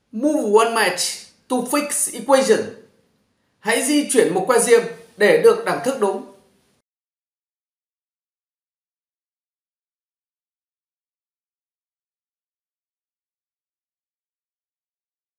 Move one match to fix equation. Hãy di chuyển một que diêm để được đẳng thức đúng.